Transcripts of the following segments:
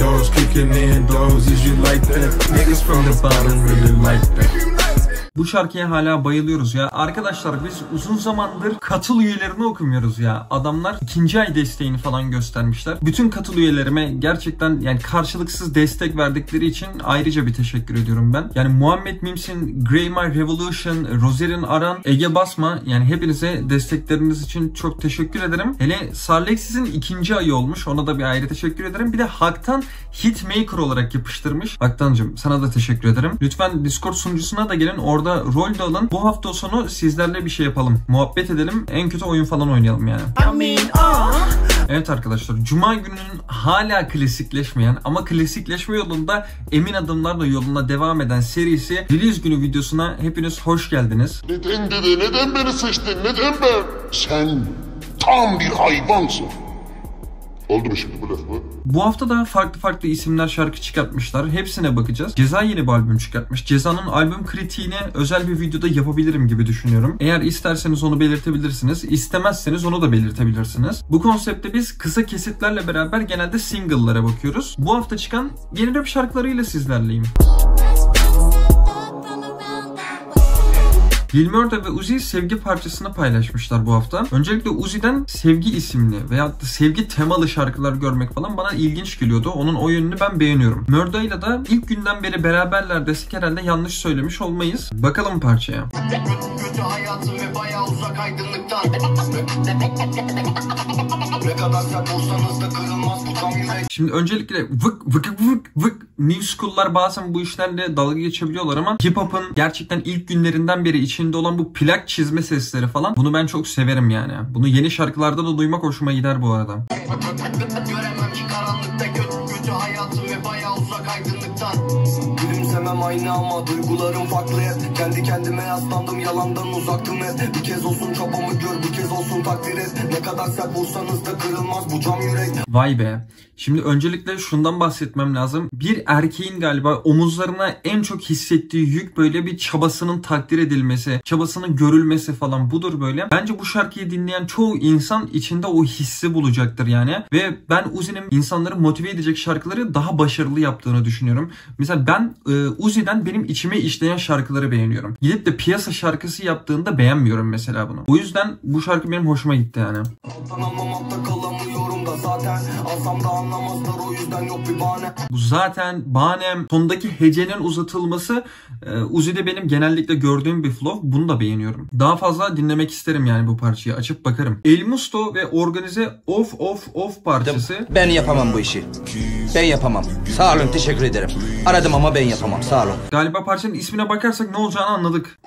those, kicking in those. Is you like that? Niggas from the bottom really like that. Bu şarkıya hala bayılıyoruz ya. Arkadaşlar biz uzun zamandır katıl üyelerini okumuyoruz ya. Adamlar 2. ay desteğini falan göstermişler. Bütün katıl üyelerime gerçekten yani karşılıksız destek verdikleri için ayrıca bir teşekkür ediyorum ben. Yani Muhammed Mims'in, Grey My Revolution, Roser'in Aran, Ege Basma, yani hepinize destekleriniz için çok teşekkür ederim. Hele Sarlexis'in 2. ayı olmuş. Ona da bir ayrı teşekkür ederim. Bir de Hak'tan Hitmaker olarak yapıştırmış. Hak'tancığım sana da teşekkür ederim. Lütfen Discord sunucusuna da gelin. Orada rol de alın. Bu hafta sonu sizlerle bir şey yapalım. Muhabbet edelim. En kötü oyun falan oynayalım yani. Evet arkadaşlar, Cuma gününün hala klasikleşmeyen ama klasikleşme yolunda emin adımlarla yoluna devam eden serisi Release günü videosuna hepiniz hoş geldiniz. Neden dede? Neden beni seçtin? Neden ben? Sen tam bir hayvansın. Oldu mu şimdi bu laf mı? Bu hafta da farklı isimler şarkı çıkartmışlar. Hepsine bakacağız. Ceza yeni bir albüm çıkartmış. Ceza'nın albüm kritiğini özel bir videoda yapabilirim gibi düşünüyorum. Eğer isterseniz onu belirtebilirsiniz. İstemezseniz onu da belirtebilirsiniz. Bu konseptte biz kısa kesitlerle beraber genelde single'lara bakıyoruz. Bu hafta çıkan yeni rap şarkılarıyla sizlerleyim. Lil Murda ve Uzi sevgi parçasını paylaşmışlar bu hafta. Öncelikle Uzi'den sevgi isimli veya sevgi temalı şarkılar görmek falan bana ilginç geliyordu. Onun o yönünü ben beğeniyorum. Murda'yla da ilk günden beri beraberler desek herhalde yanlış söylemiş olmayız. Bakalım parçaya. Kötü hayatım ve bayağı uzak aydınlıktan. Ne kadar sert olsanız da kırılmaz bu tam yürek. Şimdi öncelikle vık New School'lar bazen bu işlerle dalga geçebiliyorlar ama hip hop'un gerçekten ilk günlerinden beri içinde olan bu plak çizme sesleri falan, bunu ben çok severim yani. Bunu yeni şarkılarda da duymak hoşuma gider bu arada. Göremem ki karanlıkta kötü hayatım ve bayağı uzak aydınlıktan. Gülümsemem aynı ama duygularım farklı hep. Kendi kendime yaslandım, yalandan uzaktım hep. Bir kez olsun çabamı gör, bir kez olsun takdir et. Ne kadar sert vursanız da kırılmaz bu cam yürek. Vay be. Şimdi öncelikle şundan bahsetmem lazım. Bir erkeğin galiba omuzlarına en çok hissettiği yük böyle bir çabasının takdir edilmesi, çabasının görülmesi falan budur böyle. Bence bu şarkıyı dinleyen çoğu insan içinde o hissi bulacaktır yani. Ve ben Uzi'nin insanları motive edecek şarkıları daha başarılı yaptığını düşünüyorum. Mesela ben Uzi'den benim içime işleyen şarkıları beğeniyorum. Gidip de piyasa şarkısı yaptığında beğenmiyorum mesela bunu. O yüzden bu şarkı benim hoşuma gitti yani. Anlamamakta kalamıyorum da zaten. Alsam da anlamazlar, o yüzden yok bir bahane. Bu zaten bahanem, sondaki hecenin uzatılması Uzi'de benim genellikle gördüğüm bir flow. Bunu da beğeniyorum. Daha fazla dinlemek isterim yani bu parçayı. Açıp bakarım. El Musto ve Organize Of parçası. Ben yapamam bu işi. Ben yapamam. Sağ olun, teşekkür ederim. Aradım ama ben yapamam. Sağ olun. Galiba parçanın ismine bakarsak ne olacağını anladık.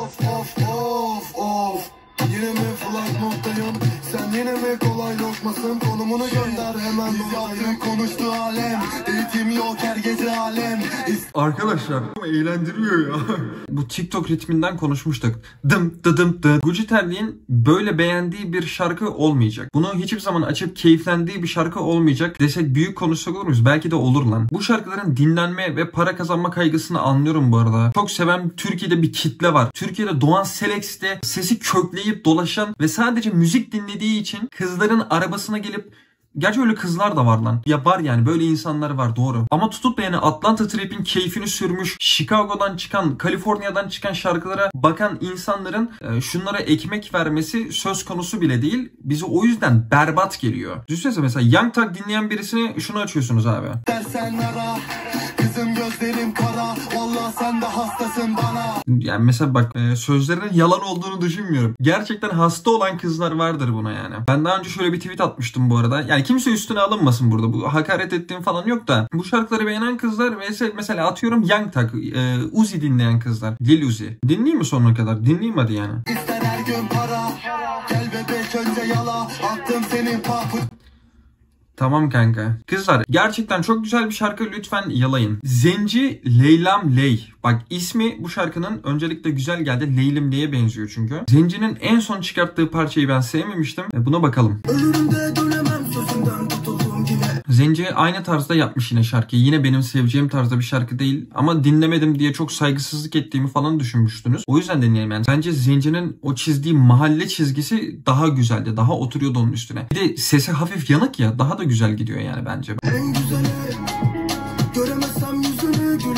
Yine mi flight moddayım? Sen yine mi kolay lokmasın? Konumunu gönder hemen dolayım. Konuştu alem. Eğitim yok her gece alem. Arkadaşlar eğlendiriyor ya. Bu TikTok ritminden konuşmuştuk. Dım dım dım. Gucci Terli'nin böyle beğendiği bir şarkı olmayacak. Bunu hiçbir zaman açıp keyiflendiği bir şarkı olmayacak desek büyük konuşsak olur muyuz? Belki de olur lan. Bu şarkıların dinlenme ve para kazanma kaygısını anlıyorum bu arada. Çok seven Türkiye'de bir kitle var. Türkiye'de Doğan Selex'te sesi kökleyip dolaşan ve sadece müzik dinlediği için kızların arabasına gelip, gerçi öyle kızlar da var lan. Ya var yani, böyle insanlar var, doğru. Ama tutup da yani Atlanta Trap'in keyfini sürmüş, Chicago'dan çıkan, Kaliforniya'dan çıkan şarkılara bakan insanların şunlara ekmek vermesi söz konusu bile değil. Bize o yüzden berbat geliyor. Düşünsene mesela Young Thug dinleyen birisine şunu açıyorsunuz abi. Dersen ara, kızım gözlerim kara. Vallahi sen de hastasın bana. Yani mesela bak, sözlerinin yalan olduğunu düşünmüyorum. Gerçekten hasta olan kızlar vardır buna yani. Ben daha önce şöyle bir tweet atmıştım bu arada. Yani kimse üstüne alınmasın burada. Bu hakaret ettiğim falan yok da. Bu şarkıları beğenen kızlar mesela atıyorum Young Thug, Uzi dinleyen kızlar. Lil Uzi. Dinleyeyim mi sonuna kadar? Dinleyeyim hadi yani. İster her gün para. Gel bebek önce yala. Attım senin papı. Tamam kanka. Kızlar gerçekten çok güzel bir şarkı, lütfen yalayın. Zenci Leylam Ley. Bak ismi bu şarkının öncelikle güzel geldi. Leylim Ley'e benziyor çünkü. Zenci'nin en son çıkarttığı parçayı ben sevmemiştim. Buna bakalım. Ölümde dönemem sözünden tutuldum yine. Zenci aynı tarzda yapmış yine şarkıyı. Yine benim seveceğim tarzda bir şarkı değil. Ama dinlemedim diye çok saygısızlık ettiğimi falan düşünmüştünüz. O yüzden dinleyelim yani. Bence Zenci'nin o çizdiği mahalle çizgisi daha güzeldi. Daha oturuyordu onun üstüne. Bir de sesi hafif yanık ya. Daha da güzel gidiyor yani bence. En güzeli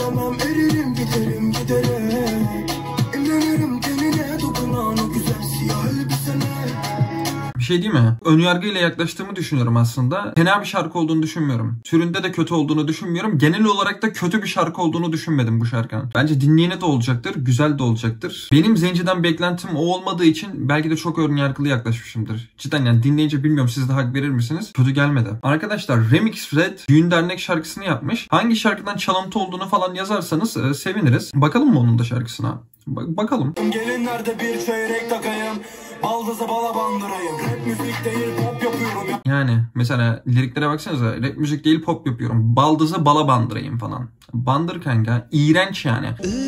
istemem, eririm giderim giderek. İmlenirim tenine dokunan o güzel siyah elbisene. Bir şey değil mi? Önyargıyla yaklaştığımı düşünüyorum aslında. Fena bir şarkı olduğunu düşünmüyorum. Türünde de kötü olduğunu düşünmüyorum. Genel olarak da kötü bir şarkı olduğunu düşünmedim bu şarkının. Bence dinleyene de olacaktır, güzel de olacaktır. Benim Zenci'den beklentim o olmadığı için belki de çok önyargılı yaklaşmışımdır. Cidden yani dinleyince bilmiyorum, siz de hak verir misiniz? Kötü gelmedi. Arkadaşlar Remix Red düğün dernek şarkısını yapmış. Hangi şarkıdan çalıntı olduğunu falan yazarsanız seviniriz. Bakalım mı onun da şarkısına? Bakalım. Gelinlerde bir çeyrek takayım, baldızı bala bandırayım. Rap müzik değil pop yapıyorum ya. Yani mesela liriklere baksanıza, rap müzik değil pop yapıyorum. Baldızı bala bandırayım falan. Bandır kanka. İğrenç yani.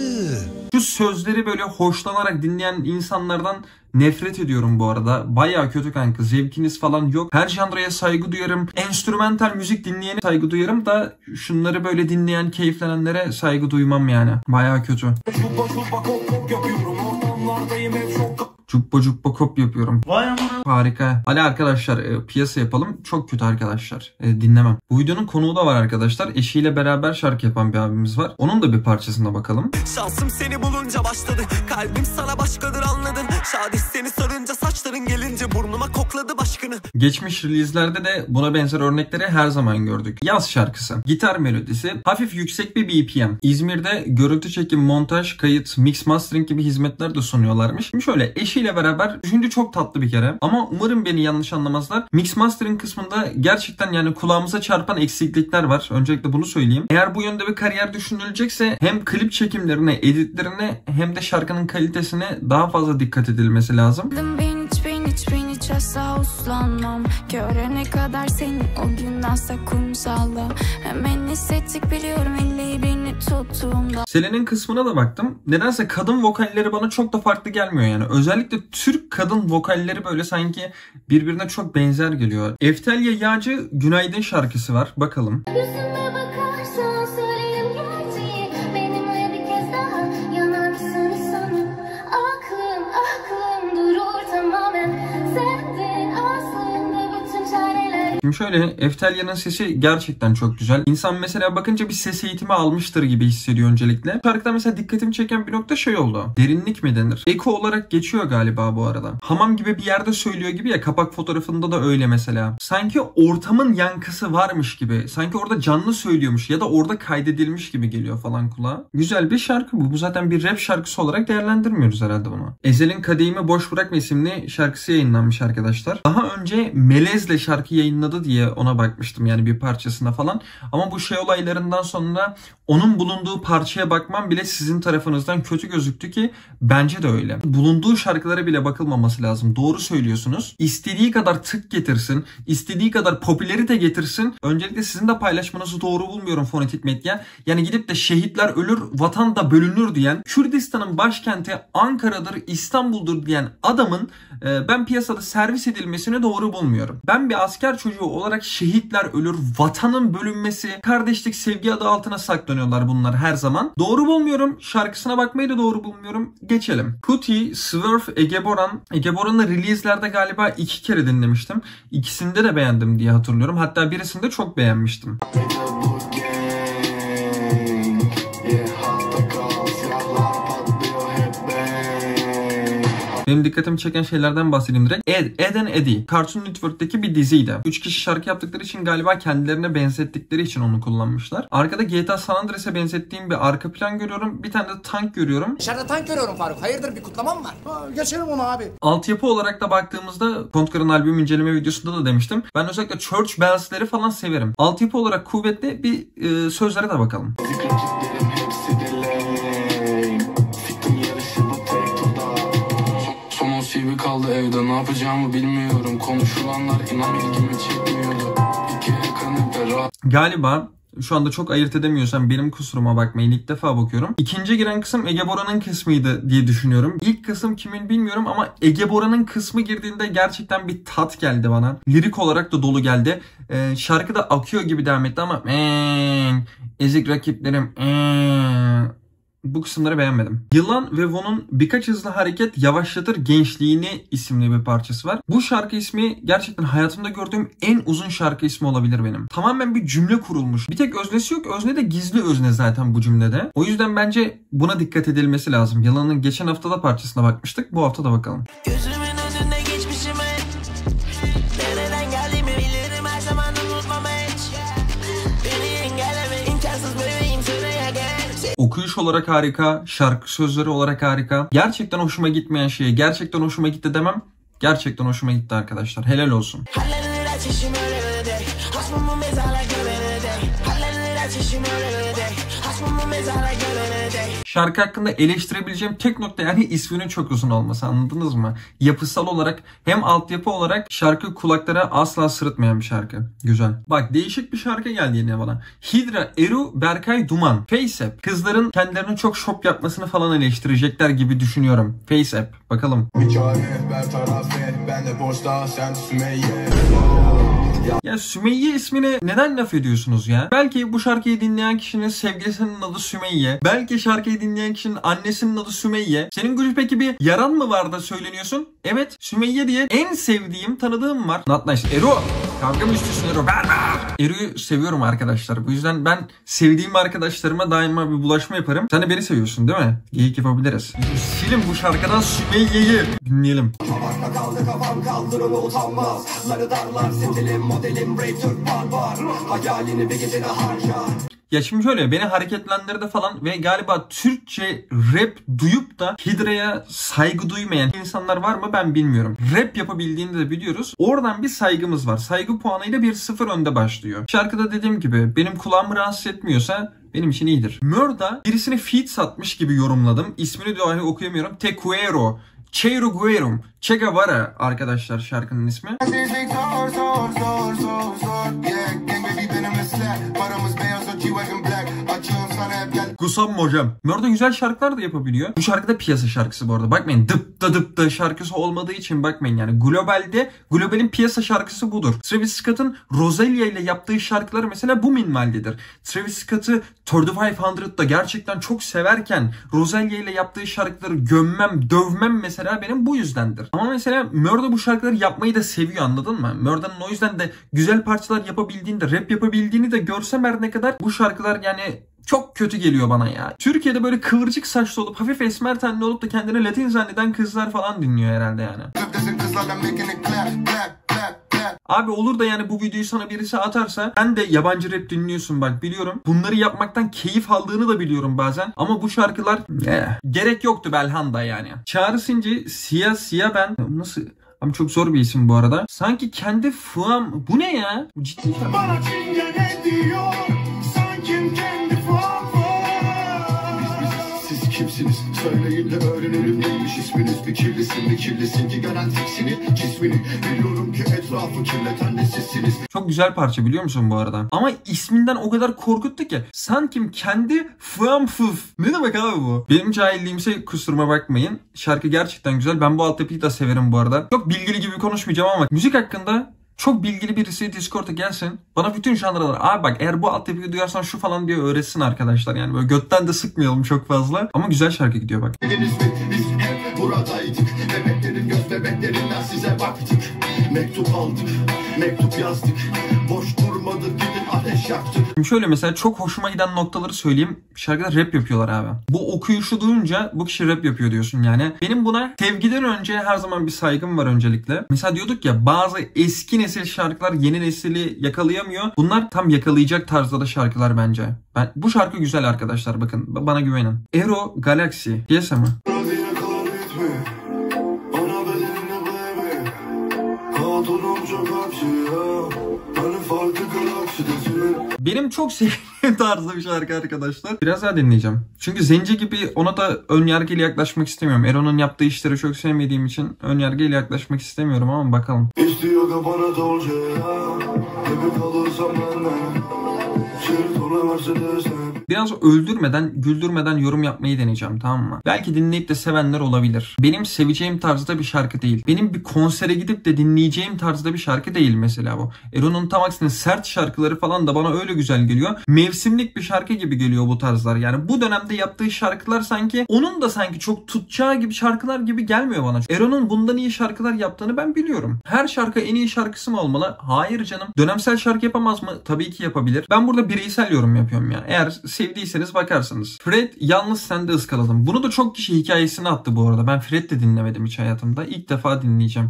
Şu sözleri böyle hoşlanarak dinleyen insanlardan nefret ediyorum bu arada. Bayağı kötü kanka. Zevkiniz falan yok. Her janraya saygı duyarım. Enstrümantal müzik dinleyene saygı duyarım da şunları böyle dinleyen, keyiflenenlere saygı duymam yani. Bayağı kötü. Çupa çupa kop kop yapıyorum. Ortamlardayım hep çok. Cuppa cuppa kop yapıyorum. Harika. Hadi arkadaşlar piyasa yapalım. Çok kötü arkadaşlar. Dinlemem. Bu videonun konuğu da var arkadaşlar. Eşiyle beraber şarkı yapan bir abimiz var. Onun da bir parçasına bakalım. Şansım seni bulunca başladı. Kalbim sana başkadır anladın. Şadis seni sarınca saçların gelince burnuma kokladı başkını. Geçmiş release'lerde de buna benzer örnekleri her zaman gördük. Yaz şarkısı. Gitar melodisi. Hafif yüksek bir BPM. İzmir'de görüntü çekim, montaj, kayıt, mix mastering gibi hizmetler de sunuyorlarmış. Şimdi şöyle eşiyle beraber düşünce çok tatlı bir kere. Ama umarım beni yanlış anlamazlar. Mix mastering kısmında gerçekten yani kulağımıza çarpan eksiklikler var. Öncelikle bunu söyleyeyim. Eğer bu yönde bir kariyer düşünülecekse hem klip çekimlerine, editlerine hem de şarkının kalitesine daha fazla dikkat edilmesi lazım. Ben hiç asla uslanmam. Görene kadar seni o gün asla kumsalla. Hemen hissettik biliyorum ellerini tuttuğumda. Selen'in kısmına da baktım. Nedense kadın vokalleri bana çok da farklı gelmiyor yani. Özellikle Türk kadın vokalleri böyle sanki birbirine çok benzer geliyor. Eftelya Yağcı Günaydın şarkısı var. Bakalım. Yüzüme bakarsan söylerim gerçeği. Benimle bir kez daha yanar mısın sanırım. Aklım durur tamamen. Sendin aslında bütün çareler. Şimdi şöyle Eftelya'nın sesi gerçekten çok güzel. İnsan mesela bakınca bir ses eğitimi almıştır gibi hissediyor öncelikle. Şarkıda mesela dikkatimi çeken bir nokta şey oldu. Derinlik mi denir? Eko olarak geçiyor galiba bu arada. Hamam gibi bir yerde söylüyor gibi ya, kapak fotoğrafında da öyle mesela. Sanki ortamın yankısı varmış gibi. Sanki orada canlı söylüyormuş ya da orada kaydedilmiş gibi geliyor falan kulağa. Güzel bir şarkı bu. Bu zaten bir rap şarkısı olarak değerlendirmiyoruz herhalde bunu. Ezel'in Kadehimi Boş Bırakma isimli şarkısı yayınlanmış arkadaşlar. Daha önce Melez'le şarkı yayınladı diye ona bakmıştım yani bir parçasına falan. Ama bu şey olaylarından sonra onun bulunduğu parçaya bakmam bile sizin tarafınızdan kötü gözüktü ki bence de öyle. Bulunduğu şarkılara bile bakılmaması lazım. Doğru söylüyorsunuz. İstediği kadar tık getirsin, istediği kadar popülerite getirsin. Öncelikle sizin de paylaşmanızı doğru bulmuyorum fonetik medya. Yani gidip de şehitler ölür, vatan da bölünür diyen, Kürdistan'ın başkenti Ankara'dır, İstanbul'dur diyen adamın ben piyasada servis edilmesini doğru bulmuyorum. Ben bir asker çocuğu olarak şehitler ölür, vatanın bölünmesi, kardeşlik, sevgi adı altına saklanıyorlar bunlar her zaman. Doğru bulmuyorum. Şarkısına bakmayı da doğru bulmuyorum. Geçelim. Kuti, Swerve, Egeboran. Egeboran'ı release'lerde galiba 2 kere dinlemiştim. İkisinde de beğendim diye hatırlıyorum. Hatta birisinde çok beğenmiştim. Benim dikkatimi çeken şeylerden bahsedeyim direkt. Ed and Eddie. Cartoon Network'teki bir diziydi. 3 kişi şarkı yaptıkları için galiba kendilerine benzettikleri için onu kullanmışlar. Arkada GTA San Andreas'e benzettiğim bir arka plan görüyorum. Bir tane de tank görüyorum. Dışarıda tank görüyorum Faruk. Hayırdır, bir kutlama mı var? Geçelim onu abi. Altyapı olarak da baktığımızda Kontkar'ın albüm inceleme videosunda da demiştim. Ben özellikle Church Bells'leri falan severim. Altyapı olarak kuvvetli bir sözlere de bakalım. CV kaldı evde, ne yapacağımı bilmiyorum. Konuşulanlar inan ilgimi çekmiyordu. Galiba şu anda çok ayırt edemiyorsam benim kusuruma bakmayın, ilk defa bakıyorum. İkinci giren kısım Egeboran'ın kısmıydı diye düşünüyorum. İlk kısım kimin bilmiyorum ama Egeboran'ın kısmı girdiğinde gerçekten bir tat geldi bana. Lirik olarak da dolu geldi. Şarkı da akıyor gibi devam etti ama ezik rakiplerim bu kısımları beğenmedim. Yılan ve Von'un Birkaç Hızlı Hareket Yavaşlatır Gençliğini isimli bir parçası var. Bu şarkı ismi gerçekten hayatımda gördüğüm en uzun şarkı ismi olabilir benim. Tamamen bir cümle kurulmuş. Bir tek öznesi yok. Özne de gizli özne zaten bu cümlede. O yüzden bence buna dikkat edilmesi lazım. Yılan'ın geçen haftada parçasına bakmıştık. Bu hafta da bakalım. Gözümün önünde geçmişime nereden geldiğimi bilirim, her zaman unutmam hiç. Beni engelleme, imkansız bebeğim, sıraya gel. Okuyuş olarak harika, şarkı sözleri olarak harika. Gerçekten hoşuma gitmeyen şeyi gerçekten hoşuma gitti demem. Gerçekten hoşuma gitti arkadaşlar. Helal olsun. Hallenir ateşim ölene dek, hasmımı mezara gömene dek. Hallenir ateşim ölene dek, hasmımı mezara gömene dek. Şarkı hakkında eleştirebileceğim tek nokta yani isminin çok uzun olması, anladınız mı? Yapısal olarak hem altyapı olarak şarkı kulaklara asla sırıtmayan bir şarkı. Güzel. Bak değişik bir şarkı geldi yine bana. Hidra, Eru, Berkay, Duman. FaceApp. Kızların kendilerinin çok şop yapmasını falan eleştirecekler gibi düşünüyorum. FaceApp. Bakalım. Ya Sümeyye ismine neden laf ediyorsunuz ya? Belki bu şarkıyı dinleyen kişinin sevgilisinin adı Sümeyye. Belki şarkıyı dinleyen kişinin annesinin adı Sümeyye. Senin grup peki bir yaran mı var da söyleniyorsun? Evet, Sümeyye diye en sevdiğim, tanıdığım var. Not nice. Eru! Kavga mı istiyorsun Eru? Eru'yu seviyorum arkadaşlar. Bu yüzden ben sevdiğim arkadaşlarıma daima bir bulaşma yaparım. Sen de beni seviyorsun değil mi? Geyik yapabiliriz. Silin bu şarkıdan Sümeyye'yi. Dinleyelim. Tabakta kaldı kafam, kaldırımı utanmaz. Ları darlar, stilim, modelim, brave Türk barbar. Hayalini bir gecede harca. Ya şimdi şöyle, beni hareketlendirdi falan ve galiba Türkçe rap duyup da Hidra'ya saygı duymayan insanlar var mı ben bilmiyorum. Rap yapabildiğini de biliyoruz. Oradan bir saygımız var. Saygı puanıyla 1-0 önde başlıyor. Şarkıda dediğim gibi benim kulağımı rahatsız etmiyorsa benim için iyidir. Mörda birisini feat satmış gibi yorumladım. İsmini dahi okuyamıyorum. Tequero. Cheiro Guerum. Che Guevara arkadaşlar şarkının ismi. Kusam hocam. Mörda güzel şarkılar da yapabiliyor. Bu şarkı da piyasa şarkısı bu arada. Bakmayın dıp da şarkısı olmadığı için bakmayın yani. Globalin piyasa şarkısı budur. Travis Scott'ın Rosalia ile yaptığı şarkıları mesela bu minvaldedir. Travis Scott'ı 3500'da gerçekten çok severken Rosalia ile yaptığı şarkıları gömmem, dövmem mesela benim bu yüzdendir. Ama mesela Mörda bu şarkıları yapmayı da seviyor, anladın mı? Mörda'nın o yüzden de güzel parçalar yapabildiğini de, rap yapabildiğini de görsem her ne kadar bu şarkılar yani çok kötü geliyor bana ya. Türkiye'de böyle kıvırcık saçlı olup hafif esmer tenli olup da kendini Latin zanneden kızlar falan dinliyor herhalde yani. Abi olur da yani bu videoyu sana birisi atarsa sen de yabancı rap dinliyorsun bak biliyorum. Bunları yapmaktan keyif aldığını da biliyorum bazen. Ama bu şarkılar gerek yoktu Belhanda yani. Çağrı Sinci, Siyah ben. Nasıl? Ama çok zor bir isim bu arada. Sanki kendi fıam. Bu ne ya? Bu ciddi şarkı. Bana çingene diyor. Sanki kendi fıam. Siz kimsiniz? Söyleyin de öğrenelim neymiş isminiz. Bir kirlisin ki garantiksini cismini. Biliyorum ki etrafı kirleten de sizsiniz. Çok güzel parça biliyor musun bu arada? Ama isminden o kadar korkuttu ki. Sanki kendi fıam fıf. Ne demek abi bu? Benim cahilliğimse kusuruma bakmayın. Şarkı gerçekten güzel. Ben bu altyapıyı da severim bu arada. Çok bilgili gibi konuşmayacağım ama müzik hakkında çok bilgili birisi Discord'a gelsin. Bana bütün janralar. Abi bak eğer bu altyapıyı duyarsan şu falan diye öğretsin arkadaşlar. Yani böyle götten de sıkmayalım çok fazla. Ama güzel şarkı gidiyor bak. Biz hep buradaydık. Bebeklerin göz bebeklerinden size baktık. Mektup aldık, mektup yazdık. Boş durmadık, gidin ateş yaktık. Şimdi şöyle mesela çok hoşuma giden noktaları söyleyeyim. Şarkıda rap yapıyorlar abi. Bu okuyuşu duyunca bu kişi rap yapıyor diyorsun yani. Benim buna sevgiden önce her zaman bir saygım var öncelikle. Mesela diyorduk ya bazı eski nesil şarkılar yeni nesili yakalayamıyor. Bunlar tam yakalayacak tarzda da şarkılar bence. Bu şarkı güzel arkadaşlar bakın. Bana güvenin. Ero Galaxy. Piyasa mı? Benim çok sevdiğim tarzda bir şarkı arkadaşlar. Biraz daha dinleyeceğim. Çünkü Zenci gibi ona da önyargıyla yaklaşmak istemiyorum. Ero'nun yaptığı işleri çok sevmediğim için önyargıyla yaklaşmak istemiyorum ama bakalım. İstiyor kafana dolce ya. Gibi kalırsam benden. Şerit Biraz öldürmeden, güldürmeden yorum yapmayı deneyeceğim, tamam mı? Belki dinleyip de sevenler olabilir. Benim seveceğim tarzda bir şarkı değil. Benim bir konsere gidip de dinleyeceğim tarzda bir şarkı değil mesela bu. Eron'un tam aksine sert şarkıları falan da bana öyle güzel geliyor. Mevsimlik bir şarkı gibi geliyor bu tarzlar. Yani bu dönemde yaptığı şarkılar sanki onun da sanki çok tutacağı gibi şarkılar gibi gelmiyor bana. Eron'un bundan iyi şarkılar yaptığını ben biliyorum. Her şarkı en iyi şarkısı mı olmalı? Hayır canım. Dönemsel şarkı yapamaz mı? Tabii ki yapabilir. Ben burada bireysel yorum yapıyorum ya. Eğer sevdiyseniz bakarsınız. Fred Yalnız Sende Iskaladım. Bunu da çok kişi hikayesini attı bu arada. Ben Fred de dinlemedim hiç hayatımda. İlk defa dinleyeceğim.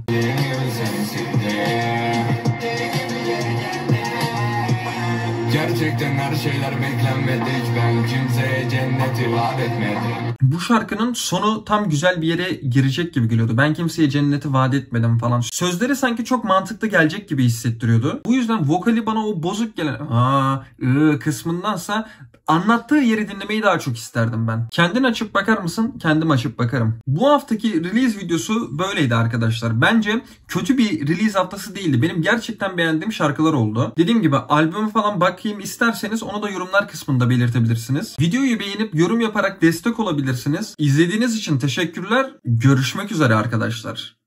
Gerçekten her şeyler beklenmedik. Ben kimseye cenneti vaat etmedim. Bu şarkının sonu tam güzel bir yere girecek gibi geliyordu. Ben kimseye cenneti vaat etmedim falan. Sözleri sanki çok mantıklı gelecek gibi hissettiriyordu. Bu yüzden vokali bana o bozuk gelen kısmındansa anlattığı yeri dinlemeyi daha çok isterdim ben. Kendin açıp bakar mısın? Kendim açıp bakarım. Bu haftaki release videosu böyleydi arkadaşlar. Bence kötü bir release haftası değildi. Benim gerçekten beğendiğim şarkılar oldu. Dediğim gibi albümü falan bakayım isterseniz onu da yorumlar kısmında belirtebilirsiniz. Videoyu beğenip yorum yaparak destek olabilirsiniz. İzlediğiniz için teşekkürler. Görüşmek üzere arkadaşlar.